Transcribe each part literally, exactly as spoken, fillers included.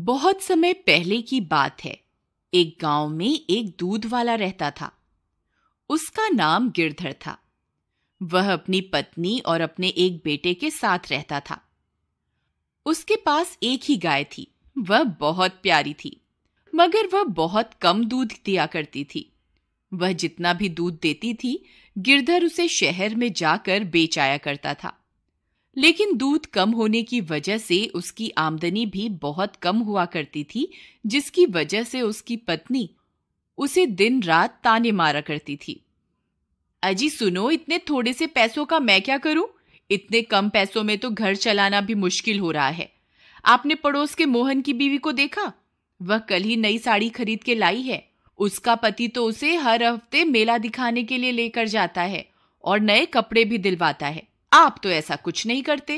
बहुत समय पहले की बात है। एक गांव में एक दूध वाला रहता था। उसका नाम गिरधर था। वह अपनी पत्नी और अपने एक बेटे के साथ रहता था। उसके पास एक ही गाय थी। वह बहुत प्यारी थी, मगर वह बहुत कम दूध दिया करती थी। वह जितना भी दूध देती थी, गिरधर उसे शहर में जाकर बेच आया करता था। लेकिन दूध कम होने की वजह से उसकी आमदनी भी बहुत कम हुआ करती थी, जिसकी वजह से उसकी पत्नी उसे दिन रात ताने मारा करती थी। अजी सुनो, इतने थोड़े से पैसों का मैं क्या करूं? इतने कम पैसों में तो घर चलाना भी मुश्किल हो रहा है। आपने पड़ोस के मोहन की बीवी को देखा? वह कल ही नई साड़ी खरीद के लाई है। उसका पति तो उसे हर हफ्ते मेला दिखाने के लिए लेकर जाता है और नए कपड़े भी दिलवाता है। आप तो ऐसा कुछ नहीं करते।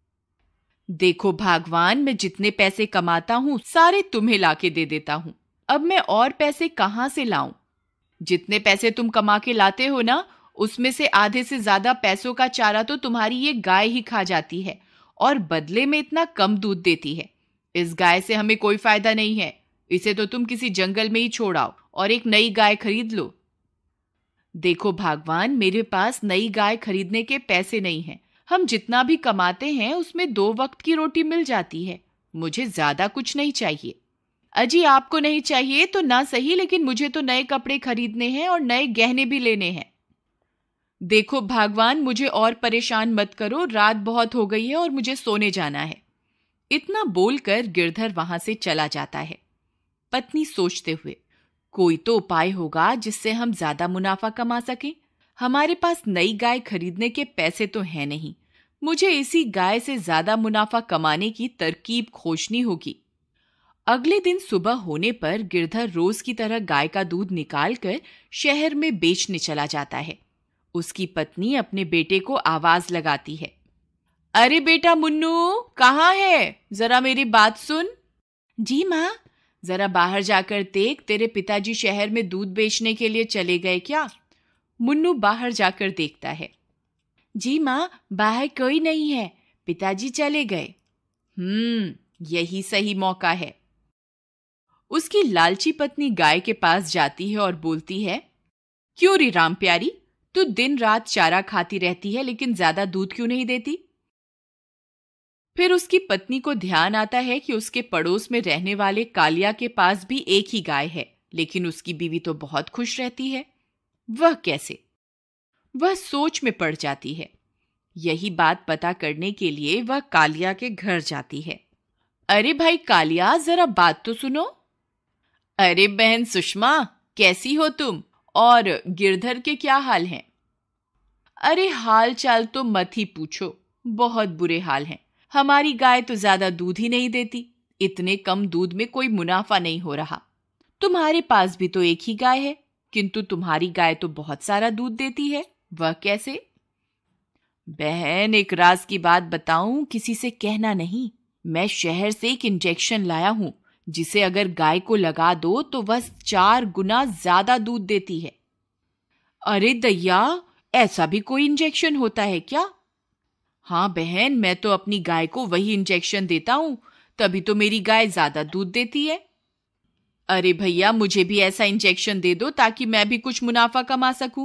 देखो भगवान, मैं जितने पैसे कमाता हूं सारे तुम्हें लाके दे देता हूं। अब मैं और पैसे कहां से लाऊं? जितने पैसे तुम कमा के लाते हो ना, उसमें से आधे से ज्यादा पैसों का चारा तो तुम्हारी ये गाय ही खा जाती है और बदले में इतना कम दूध देती है। इस गाय से हमें कोई फायदा नहीं है। इसे तो तुम किसी जंगल में ही छोड़ आओ और एक नई गाय खरीद लो। देखो भगवान, मेरे पास नई गाय खरीदने के पैसे नहीं हैं। हम जितना भी कमाते हैं उसमें दो वक्त की रोटी मिल जाती है। मुझे ज्यादा कुछ नहीं चाहिए। अजी आपको नहीं चाहिए तो ना सही, लेकिन मुझे तो नए कपड़े खरीदने हैं और नए गहने भी लेने हैं। देखो भगवान, मुझे और परेशान मत करो। रात बहुत हो गई है और मुझे सोने जाना है। इतना बोलकर गिरधर वहां से चला जाता है। पत्नी सोचते हुए, कोई तो उपाय होगा जिससे हम ज्यादा मुनाफा कमा सकें। हमारे पास नई गाय खरीदने के पैसे तो हैं नहीं। मुझे इसी गाय से ज्यादा मुनाफा कमाने की तरकीब खोजनी होगी। अगले दिन सुबह होने पर गिरधर रोज की तरह गाय का दूध निकालकर शहर में बेचने चला जाता है। उसकी पत्नी अपने बेटे को आवाज लगाती है, अरे बेटा मुन्नू, कहाँ है? जरा मेरी बात सुन। जी माँ। जरा बाहर जाकर देख, तेरे पिताजी शहर में दूध बेचने के लिए चले गए क्या? मुन्नू बाहर जाकर देखता है। जी माँ, बाहर कोई नहीं है, पिताजी चले गए। हम्म यही सही मौका है। उसकी लालची पत्नी गाय के पास जाती है और बोलती है, क्यों री राम प्यारी, तू दिन रात चारा खाती रहती है लेकिन ज्यादा दूध क्यों नहीं देती? फिर उसकी पत्नी को ध्यान आता है कि उसके पड़ोस में रहने वाले कालिया के पास भी एक ही गाय है, लेकिन उसकी बीवी तो बहुत खुश रहती है। वह कैसे? वह सोच में पड़ जाती है। यही बात पता करने के लिए वह कालिया के घर जाती है। अरे भाई कालिया, जरा बात तो सुनो। अरे बहन सुषमा, कैसी हो तुम? और गिरधर के क्या हाल हैं? अरे हाल चाल तो मत ही पूछो, बहुत बुरे हाल हैं। हमारी गाय तो ज्यादा दूध ही नहीं देती। इतने कम दूध में कोई मुनाफा नहीं हो रहा। तुम्हारे पास भी तो एक ही गाय है, किंतु तुम्हारी गाय तो बहुत सारा दूध देती है। वह कैसे? बहन, एक राज की बात बताऊं, किसी से कहना नहीं। मैं शहर से एक इंजेक्शन लाया हूं, जिसे अगर गाय को लगा दो तो वह चार गुना ज्यादा दूध देती है। अरे दैया, ऐसा भी कोई इंजेक्शन होता है क्या? हाँ बहन, मैं तो अपनी गाय को वही इंजेक्शन देता हूं, तभी तो मेरी गाय ज्यादा दूध देती है। अरे भैया, मुझे भी ऐसा इंजेक्शन दे दो ताकि मैं भी कुछ मुनाफा कमा सकूं।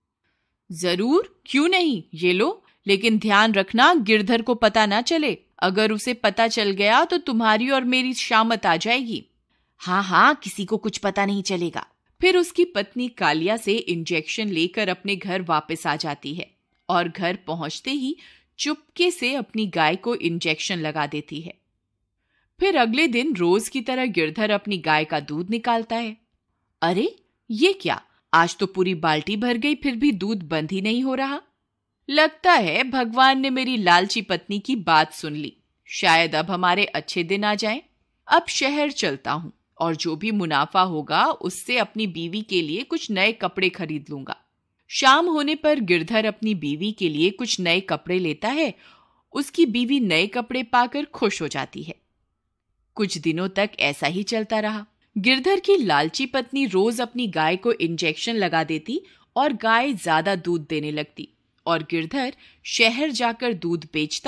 जरूर, क्यों नहीं, ये लो। लेकिन ध्यान रखना, गिरधर को पता ना चले। अगर उसे पता चल गया तो तुम्हारी और मेरी शामत आ जाएगी। हाँ हाँ, किसी को कुछ पता नहीं चलेगा। फिर उसकी पत्नी कालिया से इंजेक्शन लेकर अपने घर वापस आ जाती है और घर पहुंचते ही चुपके से अपनी गाय को इंजेक्शन लगा देती है। फिर अगले दिन रोज की तरह गिरधर अपनी गाय का दूध निकालता है। अरे ये क्या, आज तो पूरी बाल्टी भर गई, फिर भी दूध बंद ही नहीं हो रहा। लगता है भगवान ने मेरी लालची पत्नी की बात सुन ली। शायद अब हमारे अच्छे दिन आ जाएं। अब शहर चलता हूं और जो भी मुनाफा होगा उससे अपनी बीवी के लिए कुछ नए कपड़े खरीद लूंगा। शाम होने पर गिरधर अपनी बीवी के लिए कुछ नए कपड़े लेता है। उसकी बीवी नए कपड़े पाकर खुश हो जाती है। कुछ दिनों तक ऐसा ही चलता रहा। गिरधर की लालची पत्नी रोज अपनी गाय को इंजेक्शन लगा देती और गाय ज्यादा दूध देने लगती और गिरधर शहर जाकर दूध बेचता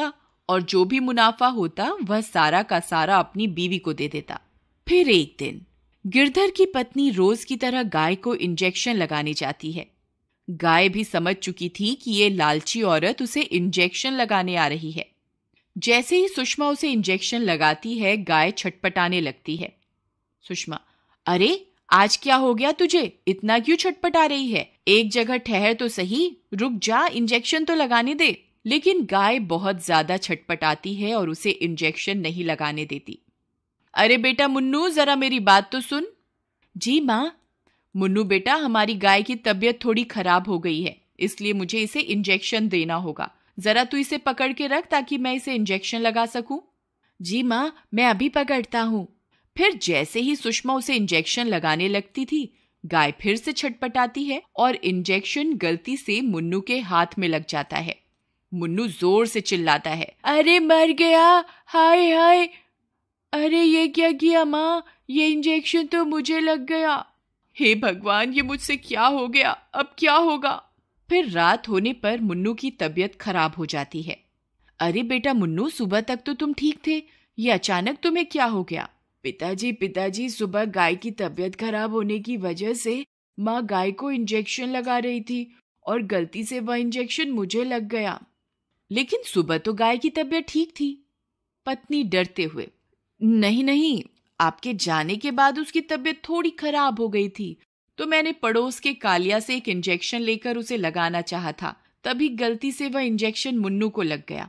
और जो भी मुनाफा होता वह सारा का सारा अपनी बीवी को दे देता। फिर एक दिन गिरधर की पत्नी रोज की तरह गाय को इंजेक्शन लगाने जाती है। गाय भी समझ चुकी थी कि ये लालची औरत उसे इंजेक्शन लगाने आ रही है। जैसे ही सुषमा उसे इंजेक्शन लगाती है, गाय छटपटाने लगती है। सुषमा, अरे आज क्या हो गया तुझे? इतना क्यों छटपटा रही है? एक जगह ठहर तो सही, रुक जा, इंजेक्शन तो लगाने दे। लेकिन गाय बहुत ज्यादा छटपटाती है और उसे इंजेक्शन नहीं लगाने देती। अरे बेटा मुन्नू, जरा मेरी बात तो सुन। जी माँ। मुन्नू बेटा, हमारी गाय की तबीयत थोड़ी खराब हो गई है, इसलिए मुझे इसे इंजेक्शन देना होगा। जरा तू इसे पकड़ के रख ताकि मैं इसे इंजेक्शन लगा सकूं। जी माँ, मैं अभी पकड़ता हूँ। फिर जैसे ही सुषमा उसे इंजेक्शन लगाने लगती थी, गाय फिर से छटपटाती है और इंजेक्शन गलती से मुन्नू के हाथ में लग जाता है। मुन्नू जोर से चिल्लाता है, अरे मर गया, हाय हाय, अरे ये क्या किया माँ, ये इंजेक्शन तो मुझे लग गया। हे भगवान, ये मुझसे क्या हो गया, अब क्या होगा? फिर रात होने पर मुन्नू की तबीयत खराब हो जाती है। अरे बेटा मुन्नू, सुबह तक तो तुम ठीक थे, ये अचानक तुम्हें क्या हो गया? पिताजी पिताजी सुबह गाय की तबीयत खराब होने की वजह से माँ गाय को इंजेक्शन लगा रही थी और गलती से वह इंजेक्शन मुझे लग गया। लेकिन सुबह तो गाय की तबीयत ठीक थी। पत्नी डरते हुए, नहीं नहीं, आपके जाने के बाद उसकी तबीयत थोड़ी खराब हो गई थी, तो मैंने पड़ोस के कालिया से एक इंजेक्शन लेकर उसे लगाना चाहा था, तभी गलती से वह इंजेक्शन मुन्नू को लग गया।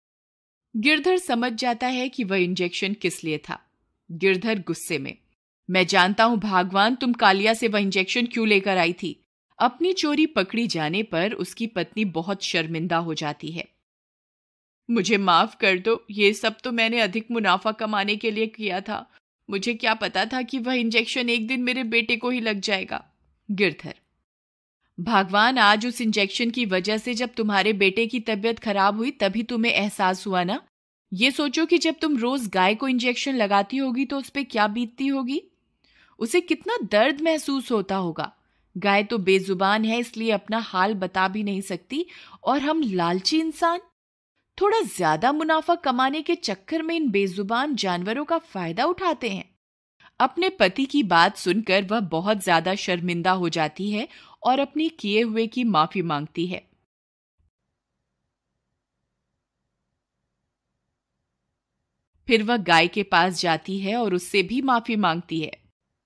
गिरधर समझ जाता है कि वह इंजेक्शन किस लिए था। गिरधर गुस्से में, मैं जानता हूं भगवान, तुम कालिया से वह इंजेक्शन क्यों लेकर आई थी। अपनी चोरी पकड़ी जाने पर उसकी पत्नी बहुत शर्मिंदा हो जाती है। मुझे माफ कर दो, ये सब तो मैंने अधिक मुनाफा कमाने के लिए किया था। मुझे क्या पता था कि वह इंजेक्शन एक दिन मेरे बेटे को ही लग जाएगा। गिरधर, भगवान, आज उस इंजेक्शन की वजह से जब तुम्हारे बेटे की तबीयत खराब हुई तभी तुम्हें एहसास हुआ ना। ये सोचो कि जब तुम रोज गाय को इंजेक्शन लगाती होगी तो उस पे क्या बीतती होगी, उसे कितना दर्द महसूस होता होगा। गाय तो बेजुबान है, इसलिए अपना हाल बता भी नहीं सकती, और हम लालची इंसान थोड़ा ज्यादा मुनाफा कमाने के चक्कर में इन बेजुबान जानवरों का फायदा उठाते हैं। अपने पति की बात सुनकर वह बहुत ज्यादा शर्मिंदा हो जाती है और अपनी किए हुए की माफी मांगती है। फिर वह गाय के पास जाती है और उससे भी माफी मांगती है,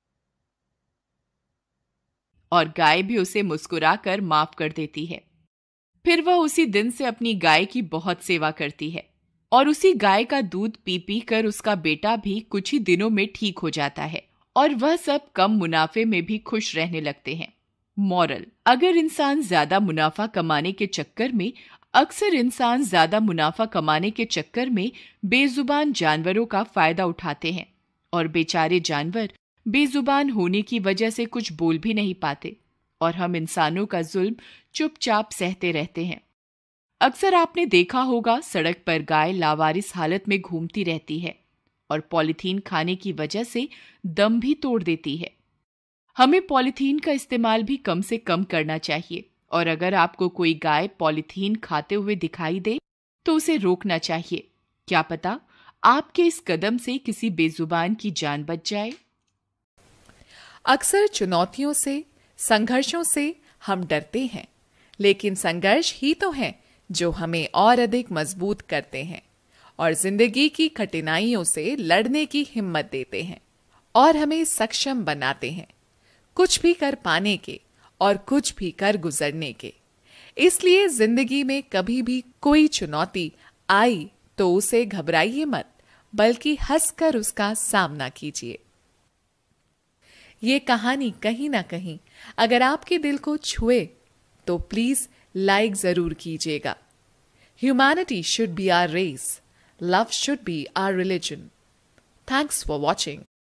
और गाय भी उसे मुस्कुराकर माफ कर देती है। फिर वह उसी दिन से अपनी गाय की बहुत सेवा करती है और उसी गाय का दूध पी पी कर उसका बेटा भी कुछ ही दिनों में ठीक हो जाता है और वह सब कम मुनाफे में भी खुश रहने लगते हैं। मॉरल, अगर इंसान ज्यादा मुनाफा कमाने के चक्कर में अक्सर इंसान ज्यादा मुनाफा कमाने के चक्कर में बेजुबान जानवरों का फायदा उठाते हैं और बेचारे जानवर बेजुबान होने की वजह से कुछ बोल भी नहीं पाते और हम इंसानों का जुल्म चुपचाप सहते रहते हैं। अक्सर आपने देखा होगा, सड़क पर गाय लावारिस हालत में घूमती रहती है और पॉलीथीन खाने की वजह से दम भी तोड़ देती है। हमें पॉलीथीन का इस्तेमाल भी कम से कम करना चाहिए और अगर आपको कोई गाय पॉलीथीन खाते हुए दिखाई दे तो उसे रोकना चाहिए। क्या पता आपके इस कदम से किसी बेजुबान की जान बच जाए। अक्सर चुनौतियों से, संघर्षों से हम डरते हैं, लेकिन संघर्ष ही तो हैं जो हमें और अधिक मजबूत करते हैं और जिंदगी की कठिनाइयों से लड़ने की हिम्मत देते हैं और हमें सक्षम बनाते हैं, कुछ भी कर पाने के और कुछ भी कर गुजरने के। इसलिए जिंदगी में कभी भी कोई चुनौती आई तो उसे घबराइए मत, बल्कि हंसकर उसका सामना कीजिए। ये कहानी कहीं ना कहीं अगर आपके दिल को छुए तो प्लीज लाइक जरूर कीजिएगा। Humanity should be our race, love should be our religion. Thanks for watching.